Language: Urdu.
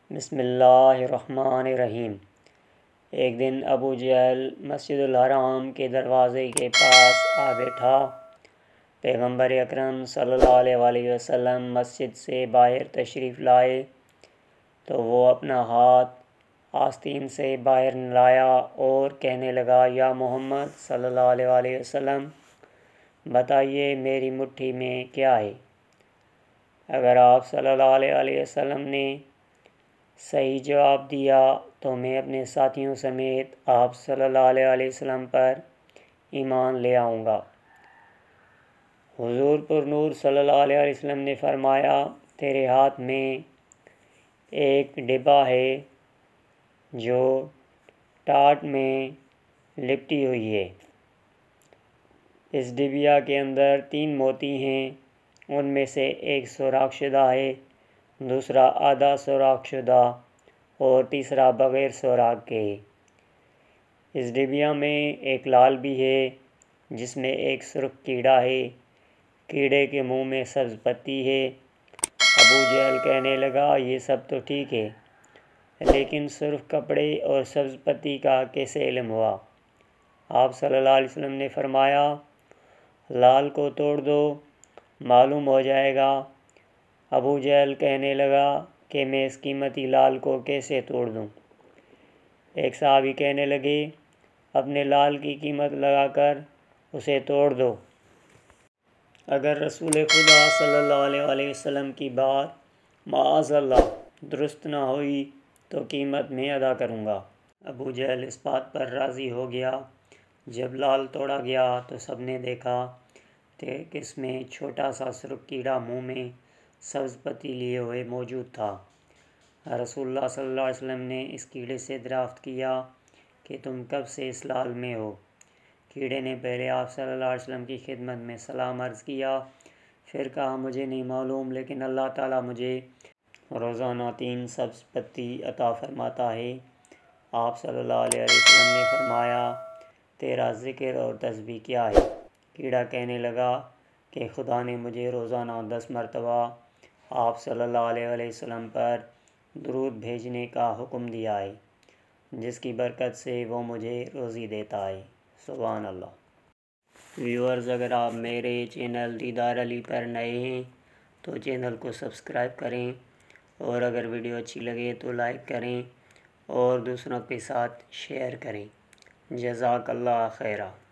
بسم اللہ الرحمن الرحیم۔ ایک دن ابو جہل مسجد الحرام کے دروازے کے پاس آ بیٹھا۔ پیغمبر اکرم صلی اللہ علیہ وسلم مسجد سے باہر تشریف لائے تو وہ اپنا ہاتھ آستین سے باہر لایا اور کہنے لگا، یا محمد صلی اللہ علیہ وسلم، بتائیے میری مٹھی میں کیا ہے؟ اگر آپ صلی اللہ علیہ وسلم نے صحیح جواب دیا تو میں اپنے ساتھیوں سمیت آپ صلی اللہ علیہ وسلم پر ایمان لے آؤں گا۔ حضور پر نور صلی اللہ علیہ وسلم نے فرمایا، تیرے ہاتھ میں ایک ڈبہ ہے جو ٹاٹ میں لپٹی ہوئی ہے۔ اس ڈبیا کے اندر 3 موتی ہیں، ان میں سے ایک سوراخ شدہ ہے، دوسرا آدھا سوراخ شدہ اور تیسرا بغیر سوراخ کے۔ اس ڈبیا میں ایک لال بھی ہے جس میں ایک سرخ کیڑا ہے، کیڑے کے منہ میں سبز پتی ہے۔ ابو جہل کہنے لگا، یہ سب تو ٹھیک ہے، لیکن سرخ کپڑے اور سبز پتی کا کیسے علم ہوا؟ آپ صلی اللہ علیہ وسلم نے فرمایا، لال کو توڑ دو، معلوم ہو جائے گا۔ ابو جہل کہنے لگا کہ میں اس قیمتی لال کو کیسے توڑ دوں؟ ایک صحابی کہنے لگے، اپنے لال کی قیمت لگا کر اسے توڑ دو۔ اگر رسول خدا صلی اللہ علیہ وسلم کی بات معاذ اللہ درست نہ ہوئی تو قیمت میں ادا کروں گا۔ ابو جہل اس بات پر راضی ہو گیا۔ جب لال توڑا گیا تو سب نے دیکھا کہ اس میں چھوٹا سا سرخ کیڑا منہ میں سبز پتی لیے ہوئے موجود تھا۔ رسول اللہ صلی اللہ علیہ وسلم نے اس کیڑے سے دریافت کیا کہ تم کب سے اس لال میں ہو؟ کیڑے نے پہلے آپ صلی اللہ علیہ وسلم کی خدمت میں سلام عرض کیا، پھر کہا، مجھے نہیں معلوم، لیکن اللہ تعالیٰ مجھے روزانہ 3 سبز پتی عطا فرماتا ہے۔ آپ صلی اللہ علیہ وسلم نے فرمایا، تیرا ذکر اور تسبیح کیا ہے؟ کیڑا کہنے لگا کہ خدا نے مجھے روزانہ 10 مرتبہ آپ صلی اللہ علیہ وسلم پر درود بھیجنے کا حکم دیا ہے، جس کی برکت سے وہ مجھے روزی دیتا ہے۔ سبحان اللہ۔ ویورز، اگر آپ میرے چینل دیدار علی پر نئے ہیں تو چینل کو سبسکرائب کریں، اور اگر ویڈیو اچھی لگے تو لائک کریں اور دوسروں کے ساتھ شیئر کریں۔ جزاک اللہ خیرہ۔